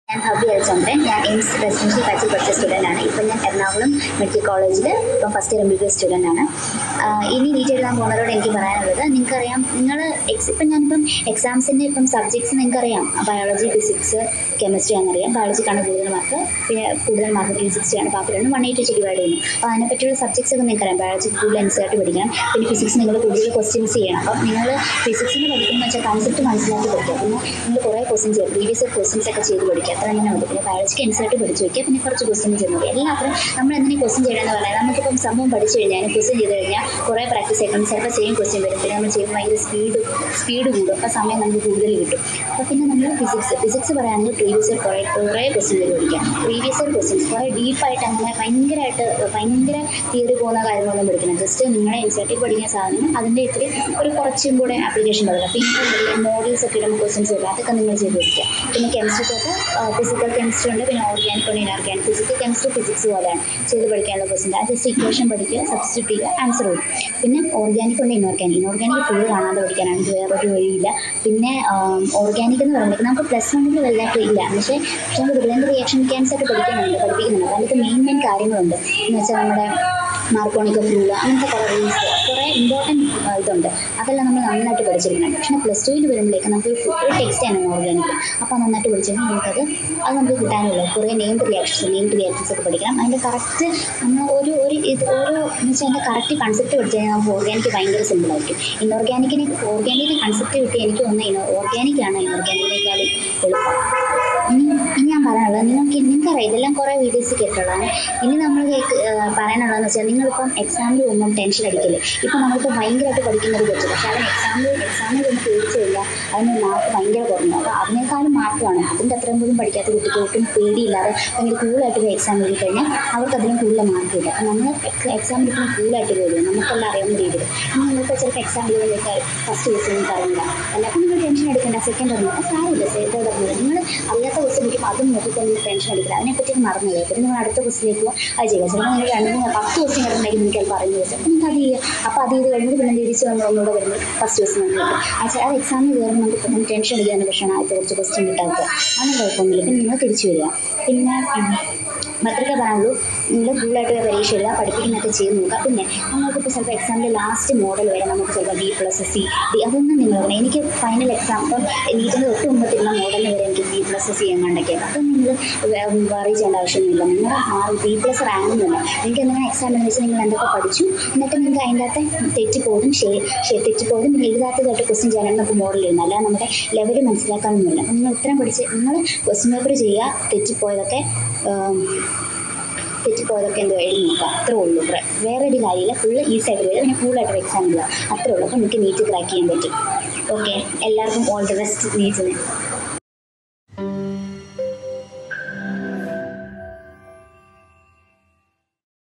ഞാൻ ഹബി അൽചന്ദ്രൻ. ഞാൻ AIIMS residential ബാച്ചിൽ പഠിച്ച സ്റ്റുഡൻ്റ് ആണ്. ഇപ്പം ഞാൻ എറണാകുളം മെഡിക്കൽ കോളേജിൽ ഇപ്പം ഫസ്റ്റ് ഇയർ MBBS സ്റ്റുഡൻ്റ് ആണ്. ഇനി നീറ്റ് എഴുതാൻ പോകുന്നവരോട് എനിക്ക് പറയാനുള്ളത്, നിങ്ങൾക്കറിയാം, ഇപ്പം ഞാനിപ്പം എക്സാംസിൻ്റെ ഇപ്പം സബ്ജക്ട്സ് നിങ്ങൾക്കറിയാം, ബയോളജി, ഫിസിക്സ്, കെമിസ്ട്രി ആണെന്നറിയാം. ബയോളജിക്കാണ് കൂടുതൽ മാർക്ക്, പിന്നെ കൂടുതൽ മാർക്ക് 360 ആണ്, ബാക്കി 180 ഡിവൈഡ് ചെയ്യുന്നു. അപ്പോൾ അതിനെപ്പറ്റിയുള്ള സബ്ജക്ട്സ് ഒക്കെ നിങ്ങൾക്കറിയാം. ബയോളജി കൂടുതൽ NCERT പഠിക്കണം, പിന്നെ ഫിസിക്സ് നിങ്ങൾ കൂടുതൽ ക്വസ്റ്റ്യൻസ് ചെയ്യണം. അപ്പം നിങ്ങൾ ഫിസിക്സിന് പഠിക്കുന്ന വെച്ചാൽ കൺസെപ്റ്റ് മനസ്സിലാക്കി പഠിക്കുക. പിന്നെ നിങ്ങൾ കുറേ ക്വസ്റ്റ്യൻസ് ചെയ്യുക, പ്രീവിയസ് ക്വസ്റ്റ്യൻസ് ഒക്കെ ചെയ്ത് പഠിക്കുക. അത്ര തന്നെ മതി. പിന്നെ ബയോളജിക്ക് NCERT പഠിച്ച് വയ്ക്കുക, പിന്നെ കുറച്ച് ക്വസ്റ്റ്യൻ ചെയ്യുന്നത്. എല്ലാത്തിനും നമ്മൾ എന്തിനും ക്വസ്റ്റ്യൻ ചെയ്യണമെന്ന് പറഞ്ഞാൽ, നമുക്കിപ്പം സംഭവം പഠിച്ചു കഴിഞ്ഞാൽ ക്വസ്റ്റ്യൻ ചെയ്ത് കഴിഞ്ഞാൽ കുറേ പ്രാക്ടീസ് ചെയ്യണം. ചിലപ്പോൾ സെയിം ക്വസ്റ്റ്യൻ വരും, പിന്നെ നമ്മൾ ചെയ്യുമ്പോൾ ഭയങ്കര സ്പീഡ് കൂടും. അപ്പോൾ സമയം നമുക്ക് കൂടുതൽ കിട്ടും. അപ്പോൾ പിന്നെ നമ്മൾ ഫിസിക്സ് പറയുകയാണെങ്കിൽ പ്രീവിയസ് ഇയർ കുറേ ക്വസ്റ്റ്യൻ ചെയ്ത് പഠിക്കാം. പ്രീവിയസ് ഇയർ ക്വസ്റ്റ്യൻസ് കുറേ ഡീപ്പായിട്ട് അങ്ങനെ ഭയങ്കര തിയറി പോകുന്ന കാര്യങ്ങളൊന്നും പഠിക്കണം. ജസ്റ്റ് നിങ്ങളെ NCERT പഠിക്കുന്ന സാധനം അതിൻ്റെ ഇത്തിരി ഒരു കുറച്ചും കൂടെ ആപ്ലിക്കേഷൻ പഠിക്കാം. പിന്നെ മോഡൽസ് ഒക്കെ ഇടുമ്പോൾ ക്വസ്റ്റ്യൻസ് വരും, അതൊക്കെ നിങ്ങൾ ചെയ്ത് പഠിക്കുക. പിന്നെ കെമിസ്ട്രിക്കൊക്കെ ഫിസിക്കൽ കെമിസ്ട്രി ഉണ്ട്, പിന്നെ ഓർഗാനിക് ഉണ്ട്, ഇനോർഗാനിക്. ഫിസിക്കൽ കെമിസ്ട്രി ഫിസിക്സ് പോലെയാണ് ചെയ്ത് പഠിക്കാനുള്ള ക്വസ്റ്റ്യൻ. ആ ജസ്റ്റ് ഇക്വേഷൻ പഠിക്കുക, സബ്സ്റ്റിറ്റ്യൂട്ട് ചെയ്യുക, ആൻസർ വരും. പിന്നെ ഓർഗാനിക് ഉണ്ട്, ഇനോർഗാനിക് ഫുൾ കാണാതെ പഠിക്കാനാണ്, വേറൊരു വഴിയില്ല. പിന്നെ ഓർഗാനിക് എന്ന് പറയുന്നത് നമുക്ക് +1 വലുതായിട്ട് ഇല്ല, പക്ഷേ നമുക്ക് ബ്രില്യൻ്റ് റിയാക്ഷൻ മെക്കാനിക്സ് ഒക്കെ പഠിപ്പിക്കുന്നുണ്ട്. അതിൻ്റെ മെയിൻ കാര്യങ്ങളുണ്ട് എന്ന് വെച്ചാൽ നമ്മുടെ മാർക്കോണിക് റൂൾ, അങ്ങനത്തെ കുറേ റൂൾസ്, കുറേ ഇമ്പോർട്ടൻറ്റ് ഇതുണ്ട്. അതെല്ലാം നമ്മൾ നന്നായിട്ട് പഠിച്ചിരിക്കുന്നുണ്ട്. പക്ഷേ +2 വരുമ്പോഴേക്കും നമുക്ക് ഫുൾ ടെക്സ്റ്റാണ് ഓർഗാനിക്. അപ്പോൾ നന്നായിട്ട് പഠിച്ചിട്ടുണ്ടെങ്കിൽ അത് നമുക്ക് കിട്ടാനുള്ളൂ. കുറേ നെയിംഡ് റിയാക്ഷൻസ് ഒക്കെ പഠിക്കണം. അതിൻ്റെ കറക്റ്റ് നമ്മൾ എന്ന് വെച്ചാൽ അതിൻ്റെ കറക്റ്റ് കൺസെപ്റ്റ് പഠിച്ചു കഴിഞ്ഞാൽ നമുക്ക് ഓർഗാനിക് ഭയങ്കര സിമ്പിളായിരിക്കും. ഇനോർഗാനിക്കിന് കൺസെപ്റ്റ് കിട്ടി എനിക്ക് തോന്നുന്നത് ഓർഗാനിക്കാണ് ഇനോർഗാനിക്കിനേക്കാൾ എളുപ്പം. ഇനി ഞാൻ പറയാനുള്ളത്, നിങ്ങൾക്കറിയാം, ഇതെല്ലാം കുറേ വീഡിയോസ് കേട്ടുള്ളതാണ്. ഇനി നമ്മൾ പറയാനുള്ളതെന്ന് വെച്ചാൽ, നിങ്ങളിപ്പം എക്സാമിന് പോകുമ്പം ടെൻഷൻ അടിക്കില്ലേ. ഇപ്പം നമ്മളിപ്പോൾ ഭയങ്കരമായിട്ട് പഠിക്കുന്നത് പറ്റും, പക്ഷേ അതിന് എക്സാമിൽ ഒന്ന് പേടിച്ചു കഴിഞ്ഞാൽ അതിന് മാർക്ക് ഭയങ്കര കുറഞ്ഞു. അപ്പോൾ അതിനേക്കാളും മാർക്ക് കാണും. അതിൻ്റെ അത്രയും പോലും പഠിക്കാത്ത കുട്ടിക്ക് ഒട്ടും പേടിയില്ലാതെ ഭയങ്കര കൂളായിട്ട് പോയി എക്സാം എഴുതി കഴിഞ്ഞാൽ അവർക്ക് അതിലും കൂടുതൽ മാർക്ക് കിട്ടും. അപ്പോൾ നമ്മൾ എക്സാമിൽ ഇപ്പം കൂളായിട്ട് എഴുതും, നമുക്കെല്ലാം അറിയാവുന്ന രീതിയിൽ. ഇനി നിങ്ങൾക്ക് ചിലപ്പോൾ എക്സാം എഴുതുമ്പോഴേക്ക് ഫസ്റ്റ് ക്വസ്റ്റ്യൻ നിങ്ങൾക്ക് അറിയില്ല, അപ്പോൾ നിങ്ങൾ ടെൻഷൻ എടുക്കേണ്ട. സെക്കൻഡ് അറിയില്ല, സാരമില്ല, തേർഡ് അറിയില്ല. നിങ്ങൾ അറിയാത്ത ക്വസ്റ്റ്യൻ എടുക്കുമ്പോൾ അതും നോക്കിക്കൊണ്ട് നിങ്ങൾ ടെൻഷൻ എടുക്കില്ല. അതിനെപ്പറ്റി മറന്നു പോയി. പിന്നെ നിങ്ങൾ അടുത്ത ക്വസ്റ്റിലേക്ക് അത് ചെയ്യുക. ചിലപ്പോൾ നിങ്ങൾ 2-3-10 ക്വസ്റ്റ്യൻ കിട്ടുന്നുണ്ടെങ്കിൽ നിങ്ങൾക്ക് അത് പറഞ്ഞു വെച്ചാൽ നിങ്ങൾക്ക് അത് ചെയ്യുക. അപ്പോൾ അത് ചെയ്ത് കഴിഞ്ഞിട്ട് പിന്നെ തിരിച്ച് ഒന്നുകൂടെ വരുമ്പോൾ ഫസ്റ്റ് ക്വസ്റ്റ്യൻ നമുക്ക് കിട്ടും. അത് എക്സാമിൽ കയറുമ്പോൾ നമുക്ക് ടെൻഷൻ അടിക്കാനുള്ള പ്രശ്നമാണ് ആദ്യത്തെ കുറച്ച് ക്വസ്റ്റ്യൻ കിട്ടാത്തത്. അതൊന്നും കുഴപ്പമൊന്നുമില്ല. പിന്നെ നിങ്ങൾ തിരിച്ചു വരിക. പിന്നെ മറ്റൊക്കെ പറയാനുള്ളൂ, നിങ്ങൾ ഫുള്ളായിട്ട് പരീക്ഷ എഴുതുക, പഠിപ്പിക്കുന്നതൊക്കെ ചെയ്ത് നോക്കുക. പിന്നെ നമുക്കിപ്പോൾ ചിലപ്പോൾ എക്സാമിൻ്റെ ലാസ്റ്റ് മോഡൽ വരെ നമുക്ക് ചിലപ്പോൾ B+C D അതൊന്നും നിങ്ങൾ പറയണം. എനിക്ക് ഫൈനൽ എക്സാം ഇപ്പം നീറ്റിൻ്റെ തൊട്ട് മുമ്പത്തിരുന്ന മോഡലിന് വരെ എനിക്ക് B+C എങ്ങാണ്ടൊക്കെ. അപ്പം നിങ്ങൾ വറി ചെയ്യേണ്ട ആവശ്യമൊന്നുമില്ല. നിങ്ങൾ B+ റാങ്കൊന്നുമില്ല. നിങ്ങൾക്ക് എന്തെങ്കിലും എക്സാം എന്ന് വെച്ചാൽ നിങ്ങൾ എന്തൊക്കെ പഠിച്ചു, എന്നിട്ട് നിങ്ങൾക്ക് അതിൻ്റെ അകത്ത് തെറ്റിപ്പോകും പിന്നെ എഴുതാത്തതായിട്ട് ക്വസ്റ്റ്യൻ ചെയ്യാനാണ് നമുക്ക് മോഡൽ ചെയ്യുന്നത്. അല്ലാതെ നമ്മുടെ ലെവൽ മനസ്സിലാക്കാനൊന്നുമില്ല. നിങ്ങൾ ഉത്തരം പഠിച്ച് നിങ്ങൾ ക്വസ്റ്റ്യൻ പേപ്പർ ചെയ്യുക, തെറ്റിപ്പോയതൊക്കെ എന്തോ എഴുതി നോക്കുക. അത്രേ ഉള്ളൂ. വേറൊരു കാര്യമില്ല. ഫുള്ള് ഈസി ആയിട്ട് വരിക, പിന്നെ ഫുള്ളായിട്ട് എക്സാം ചെയ്യുക. അത്രേ ഉള്ളൂ. അപ്പോൾ നിങ്ങൾക്ക് നീറ്റ് ക്രാക്ക് ചെയ്യാൻ പറ്റും. ഓക്കെ, എല്ലാവർക്കും ഓൾ ദി ബെസ്റ്റ് നീറ്റിന്.